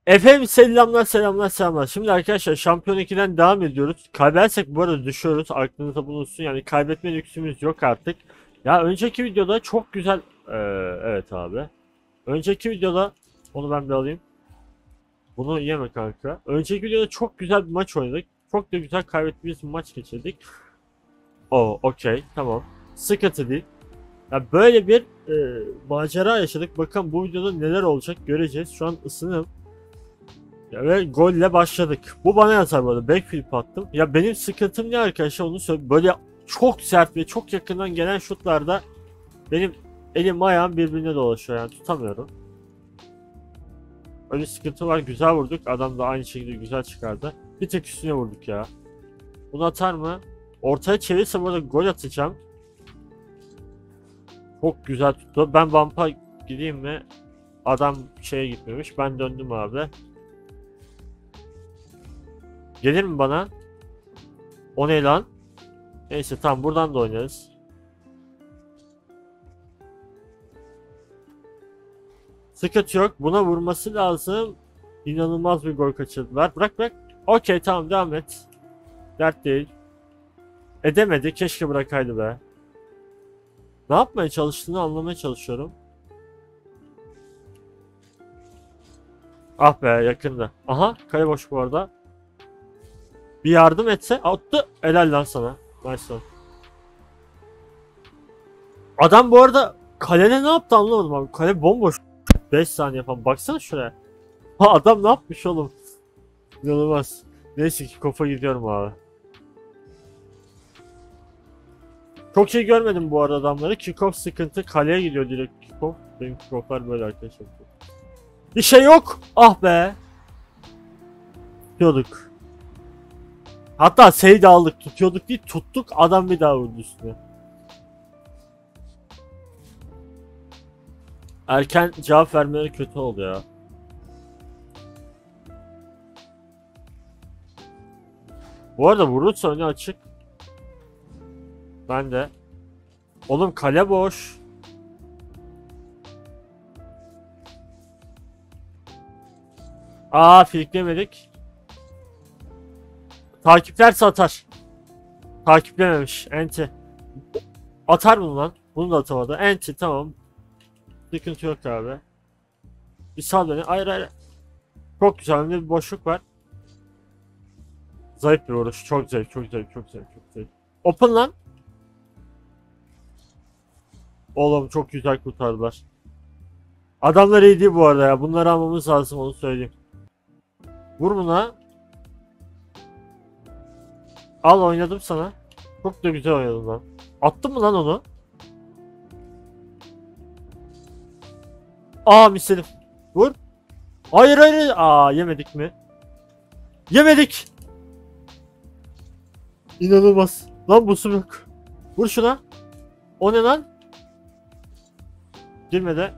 Efendim selamlar. Şimdi arkadaşlar Şampiyon 2'den devam ediyoruz. Kaybedersek bu arada düşüyoruz. Aklınızda bulunsun. Yani kaybetme lüksümüz yok artık. Ya önceki videoda çok güzel... evet abi. Önceki videoda... Onu ben bir alayım. Bunu yeme kanka. Önceki videoda çok güzel bir maç oynadık. Çok da güzel kaybettiğimiz bir maç geçirdik. Okey. Tamam. Sıkıntı değil. Ya böyle bir macera yaşadık. Bakın bu videoda neler olacak göreceğiz. Şu an ısınım. Ya ve golle başladık. Bu bana yazar bu arada. Backflip attım. Ya benim sıkıntım ne arkadaşlar onu söyleyeyim. Böyle çok sert ve çok yakından gelen şutlarda benim elim ayağım birbirine dolaşıyor yani tutamıyorum. Öyle sıkıntı var. Güzel vurduk. Adam da aynı şekilde güzel çıkardı. Bir tek üstüne vurduk ya. Bunu atar mı? Ortaya çevirirse bu arada gol atacağım. Çok güzel tuttu. Ben bumpa gideyim mi? Adam şeye gitmemiş. Ben döndüm abi. Gelir mi bana? O ne lan? Neyse tamam buradan da oynarız. Sıkıntı yok. Buna vurması lazım. İnanılmaz bir gol kaçırdılar. Bırak. Okey tamam devam et. Dert değil. Edemedi. Keşke bırakaydı be. Ne yapmaya çalıştığını anlamaya çalışıyorum. Ah be yakında. Aha kale boş bu arada. Bir yardım etse attı. Helal lan sana. Nice one. Adam bu arada kalede ne yaptı anlamadım abi. Kale bomboş. 5 saniye falan. Baksana şuraya. Ha adam ne yapmış oğlum? İnanılmaz. Neyse ki kofa gidiyorum abi. Çok iyi görmedim bu arada adamları. Kickoff sıkıntı. Kaleye gidiyor direkt kickoff. Benim kickofflar böyle arkadaşlar. Bir şey yok. Ah be. Tutuyorduk. Hatta save de aldık. Tutuyorduk değil tuttuk. Adam bir daha vurdu üstüne. Erken cevap vermeleri kötü oldu ya. Bu arada vurursa önü açık. Ben de. Oğlum kale boş. Filiklemedik. Takiplerse atar. Takiplememiş. Enti. Atar bunu lan. Bunu da atamadı. Enti tamam. Sıkıntı yok abi. Bir sal beni. Hayır. Çok güzel. Önümde bir boşluk var. Zayıf bir vuruş. Çok zayıf. Open lan. Oğlum çok güzel kurtardılar. Adamlar iyi değil bu arada ya. Bunları almamız lazım onu söyleyeyim. Vur buna. Al oynadım sana. Çok da güzel oynadın lan. Attın mı lan onu? Misledim. Vur. Hayır. Yemedik mi? Yemedik. İnanılmaz. Lan bu su yok. Vur şuna. O ne lan? Girmedi.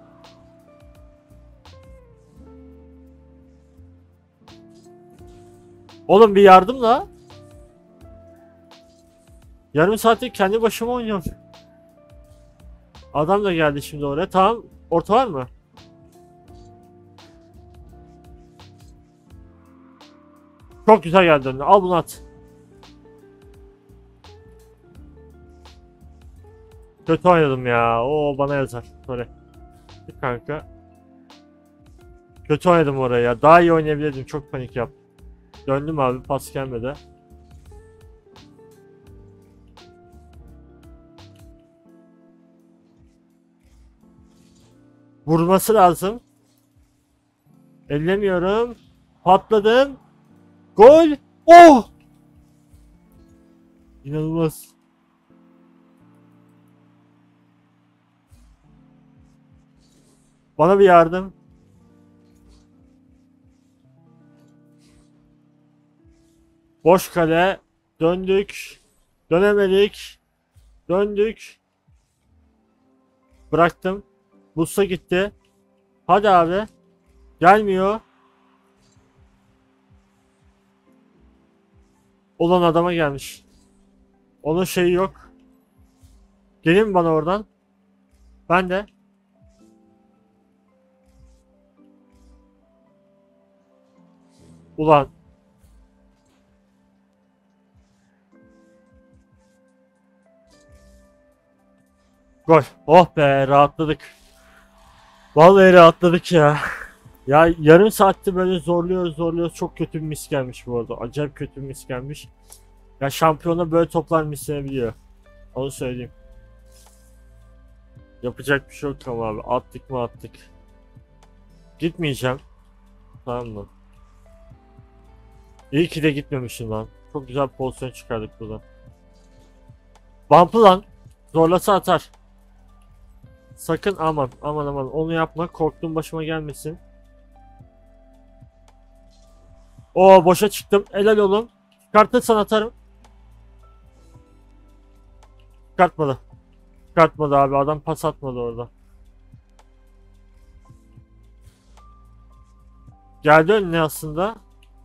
Oğlum bir yardım la. Yarım saattir kendi başıma oynuyorum. Adam da geldi şimdi oraya. Tamam. Orta var mı? Çok güzel geldi önüne. Al bunu at. Kötü oynadım ya. O bana yazar. Böyle. Bir kanka. Kötü oynadım oraya ya. Daha iyi oynayabilirdim. Çok panik yaptım. Döndüm abi. Pas gelmedi. Vurması lazım. Ellemiyorum. Patladım. Gol. Oh! İnanılmaz. Bana bir yardım. Boş kale. Döndük. Dönemedik. Döndük. Bıraktım. Bus'a gitti. Hadi abi. Gelmiyor. Olan adama gelmiş. Onun şeyi yok. Gelin bana oradan. Ben de. Ulan. Gol. Oh be, rahatladık. Vallahi rahatladık ya. Ya yarım saatte böyle zorluyoruz. Çok kötü bir mis gelmiş bu arada. Acayip kötü bir mis gelmiş. Ya şampiyona böyle toplar mislenebiliyor. Onu söyleyeyim. Yapacak bir şey yok ama abi. Attık mı attık. Gitmeyeceğim. Tamam mı? İyi ki de gitmemişim lan. Çok güzel pozisyon çıkardık buradan. Bump'ı lan. Zorlasa atar. Sakın aman onu yapma. Korktuğum başıma gelmesin. Oo, boşa çıktım. Helal oğlum. Çıkartırsan atarım. Çıkartmadı. Çıkartmadı abi. Adam pas atmadı orada. Geldi önüne aslında.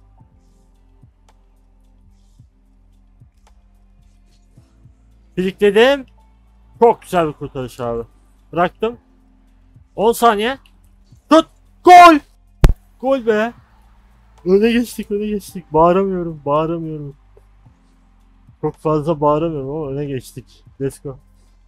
Birikledim. Çok güzel bir kurtarış abi. Bıraktım. 10 saniye. Tut. Gol. Gol be. Öne geçtik. Bağıramıyorum. Çok fazla bağıramıyorum ama öne geçtik. Let's go.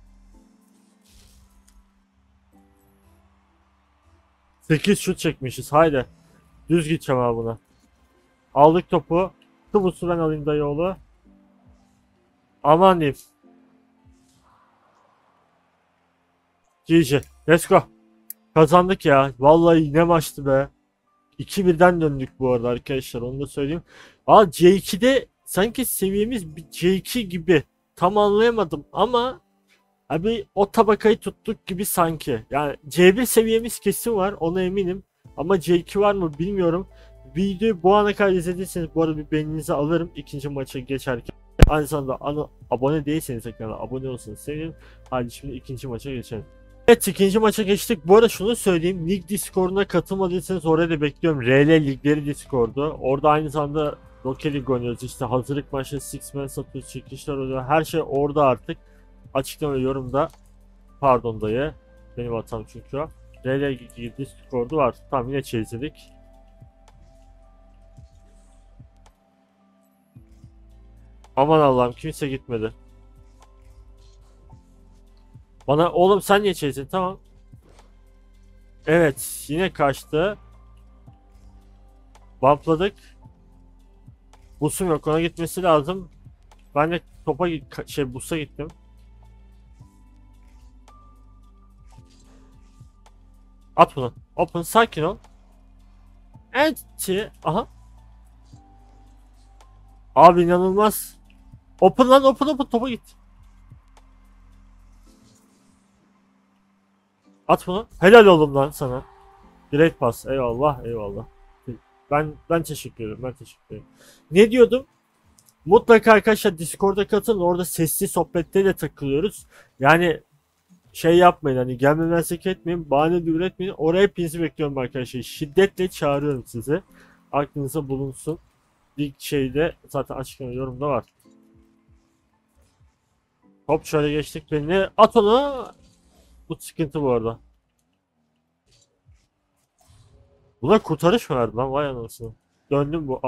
8 şut çekmişiz. Haydi. Düz gideceğim abi buna. Aldık topu. Tubusu ben alayım dayıoğlu. Aman diyeyim. GG. Let's go. Kazandık ya. Vallahi ne maçtı be. 2-1'den döndük bu arada arkadaşlar. Onu da söyleyeyim. Aa, C2'de sanki seviyemiz bir C2 gibi. Tam anlayamadım ama abi o tabakayı tuttuk gibi sanki. Yani C1 seviyemiz kesin var. Ona eminim. Ama C2 var mı bilmiyorum. Videoyu bu ana kadar izlediyseniz bu arada bir beğeninizi alırım ikinci maça geçerken. Aynı zamanda abone değilseniz ekrana abone olsanız sevinirim. Hadi şimdi ikinci maça geçelim. Evet, ikinci maça geçtik. Bu arada şunu söyleyeyim. Lig Discord'una katılmadıysanız oraya da bekliyorum. RL Ligleri Discord'u. Orada aynı zamanda Rocket League oynuyoruz. İşte hazırlık maçı, Six Man satıyoruz, çekilişler oluyor. Her şey orada artık. Açıklama ve yorumda. Pardon dayı. Benim hatam çünkü o. RL Ligleri Discord'u var. Tamam, yine çizdik. Aman Allah'ım, kimse gitmedi. Bana oğlum sen niye çezdin? Tamam. Evet, yine kaçtı. Bumpladık. Busum yok, ona gitmesi lazım. Ben de topa busa gittim. At bunu. Open, sakin ol. Anti. Aha. Abi inanılmaz. Open lan, open topa git. At bunu. Helal oğlum lan sana. Direkt pas. Eyvallah. Ben teşekkür ederim. Ne diyordum? Mutlaka arkadaşlar Discord'a katılın. Orada sesli sohbette de takılıyoruz. Yani şey yapmayın, hani gelmemezlik etmeyin. Bahane de üretmeyin. Oraya hepinizi bekliyorum arkadaşlar. Şiddetle çağırıyorum sizi. Aklınıza bulunsun. İlk şeyde zaten açıklama yorumda var. Hop, şöyle geçtik beni. At onu. Bu sıkıntı bu arada. Buna kurtarış mı verdi lan? Vay anasını. Döndüm bu.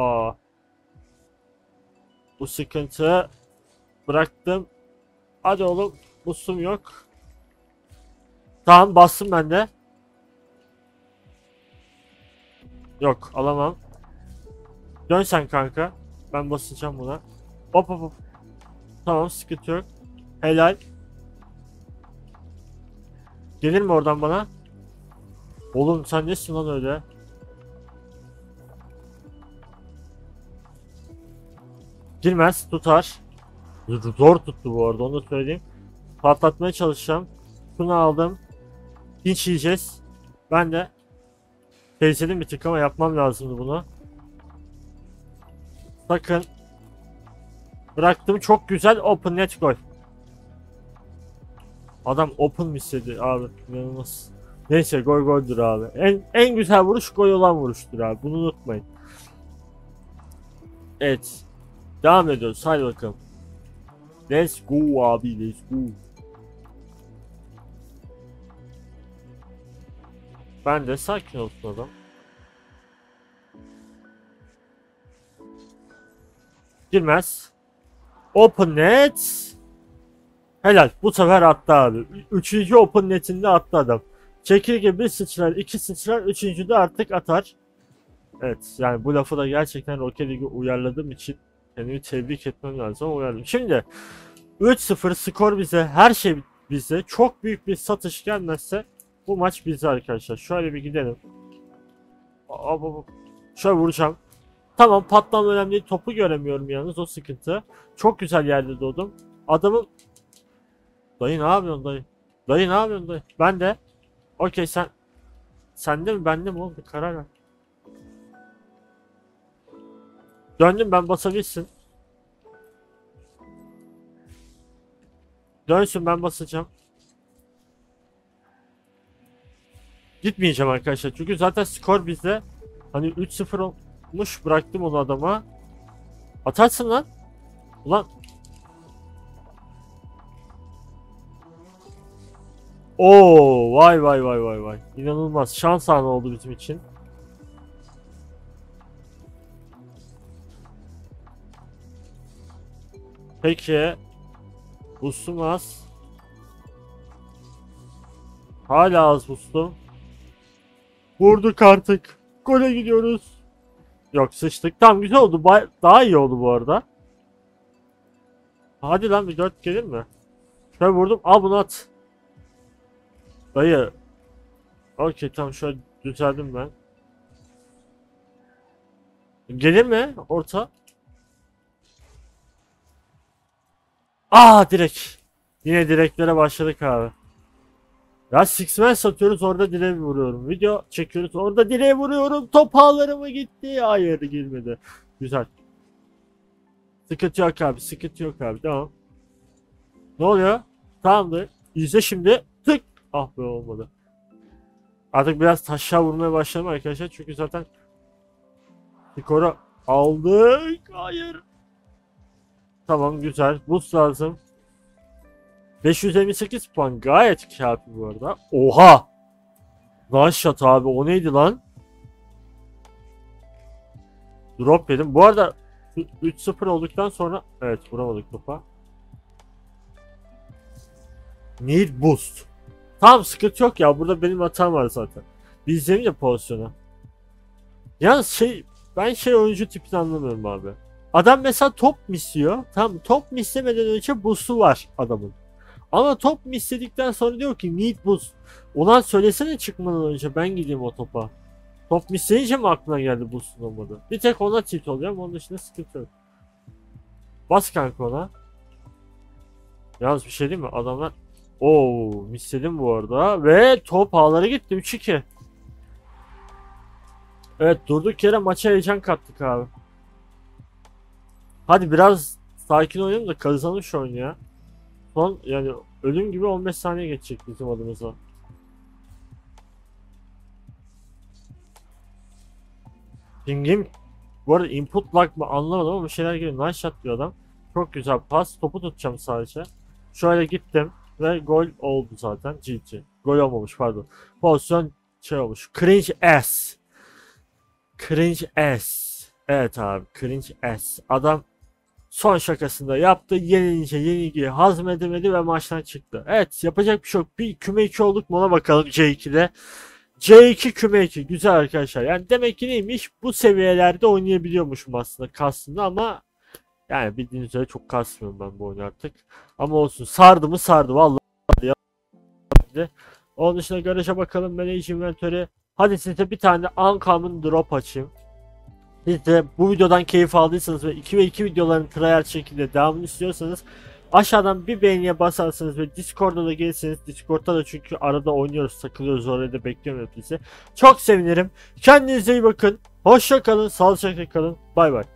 Bu sıkıntı. Bıraktım. Hadi oğlum. Busum yok. Tamam, bastım ben de. Yok, alamam. Dön sen kanka. Ben basacağım buna. Hop. Tamam, sıkıntı yok. Helal. Gelir mi oradan bana? Oğlum sen nesin lan öyle? Girmez, tutar. Zor tuttu bu arada, onu da söyleyeyim. Patlatmaya çalışacağım. Şunu aldım. Hiç yiyeceğiz. Ben de teyzelim bir tık ama yapmam lazımdı bunu. Sakın. Bıraktım, çok güzel open net gol. Adam open mi istedi abi? İnanılmaz. Neyse, goldür abi. En güzel vuruş gol olan vuruştur abi. Bunu unutmayın. Evet. Devam ediyoruz. Haydi bakalım. Let's go abi. Let's go. Ben de sakin olsun adam. Girmez. Open net. Helal. Bu sefer attı abi. Üçüncü open netinde attı adam. Çekirge bir sıçrar, iki sıçrar, üçüncü de artık atar. Evet, yani bu lafı da gerçekten Rocket League'e uyarladığım için kendimi tebrik etmem lazım ama uyarladım. Şimdi 3-0 skor bize, her şey bize. Çok büyük bir satış gelmezse bu maç bize arkadaşlar. Şöyle bir gidelim. Şöyle vuracağım. Tamam, patlama önemli değil. Topu göremiyorum yalnız, o sıkıntı. Çok güzel yerde doğdum. Adamın... Dayı ne yapıyorsun dayı? Dayı ne yapıyorsun dayı? Ben de. Okey, sen... Sende mi bende mi oldu? Karar ver. Döndüm ben, basabilsin. Dönsün, ben basacağım. Gitmeyeceğim arkadaşlar çünkü zaten skor bizde. Hani 3-0 olmuş, bıraktım onu adama. Atarsın lan. Ulan. Oo, vay vay vay vay vay. İnanılmaz şans anı oldu bizim için. Peki. Boostum az. Hala az boostum. Vurduk artık. Gole gidiyoruz. Yok, sıçtık. Tamam, güzel oldu. Daha iyi oldu bu arada. Hadi lan, bir 4 gelir mi? Şöyle vurdum. Al bunu at. Dayı. Okey, tamam, şöyle düzeldim ben. Gelir mi orta? Direkt. Yine direklere başladık abi. Ya Six-Man satıyoruz, orada direğe vuruyorum. Video çekiyoruz, orada direğe vuruyorum. Top ağlarıma gitti. Hayır, girmedi. Güzel. Sıkıntı yok abi, sıkıntı yok abi. Tamam. Ne oluyor? Tamamdır. İzle şimdi. Tık. Ah be, olmadı. Artık biraz taşa vurmaya başladım arkadaşlar. Çünkü zaten skoru aldık. Hayır. Tamam, güzel. Boost lazım. 558 puan gayet kafi bu arada. Oha! One shot abi, o neydi lan? Drop yedim. Bu arada 3-0 olduktan sonra evet, vuramadık topa. Need boost. Tamam, sıkıntı yok ya, burada benim hatam var zaten. Biz izleyelim de pozisyonu. Yalnız ben oyuncu tipini anlamıyorum abi. Adam mesela top misliyor. Tamam, top mislemeden önce boost'u var adamın. Ama top misledikten sonra diyor ki need boost. Ulan söylesene çıkmadan önce, ben gideyim o topa. Top misleyince mi aklına geldi boost'un olmadı? Bir tek ona tilt oluyor ama onun dışında sıkıntı yok. Bas kanka ona. Yalnız bir şey değil mi? Adamlar... Oo, misledim bu arada. Ve top ağlara gitti, 3-2. Evet, durduk yere maça heyecan kattık abi. Hadi biraz sakin oynayalım da kazanalım şu oyunu ya. Son yani ölüm gibi 15 saniye geçecek bizim adımıza. Pingim bu arada input lag mı anlamadım ama bir şeyler geliyor. Nice shot diyor adam. Çok güzel pas. Topu tutacağım sadece. Şöyle gittim ve gol oldu zaten. GG. Gol olmamış, pardon. Pozisyon olmuş. Cringe ass. Cringe ass. Evet abi, cringe ass. Adam son şakasında yaptı. Yenilince yenilgiyi hazmedemedi ve maçtan çıktı. Evet, yapacak bir şey yok. Bir küme 2 olduk mu ona bakalım C2'de. C2 küme 2. Güzel arkadaşlar. Yani demek ki neymiş? Bu seviyelerde oynayabiliyormuşum aslında kastında ama yani bildiğiniz üzere çok kasmıyorum ben bu oyunu artık. Ama olsun. Sardı mı sardı. Vallahi ya. Onun dışında garaja bakalım. Manage inventory. Hadi size bir tane uncommon drop açayım. Siz de bu videodan keyif aldıysanız ve 2 ve 2 videoların trial şekilde devamını istiyorsanız aşağıdan bir beğeniye basarsanız ve Discord'a da gelirseniz, Discord'da da çünkü arada oynuyoruz, takılıyoruz, oraya da bekliyorum hepinizi. Çok sevinirim. Kendinize iyi bakın. Hoşça kalın, sağlıcakla kalın. Bay bay.